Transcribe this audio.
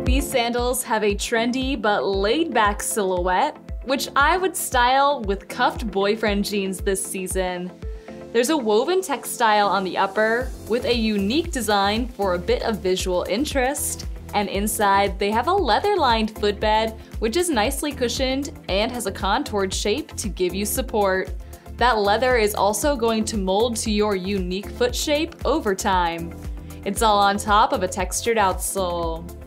These sandals have a trendy but laid-back silhouette, which I would style with cuffed boyfriend jeans this season. There's a woven textile on the upper, with a unique design for a bit of visual interest, and inside they have a leather-lined footbed, which is nicely cushioned and has a contoured shape to give you support. That leather is also going to mold to your unique foot shape over time. It's all on top of a textured outsole.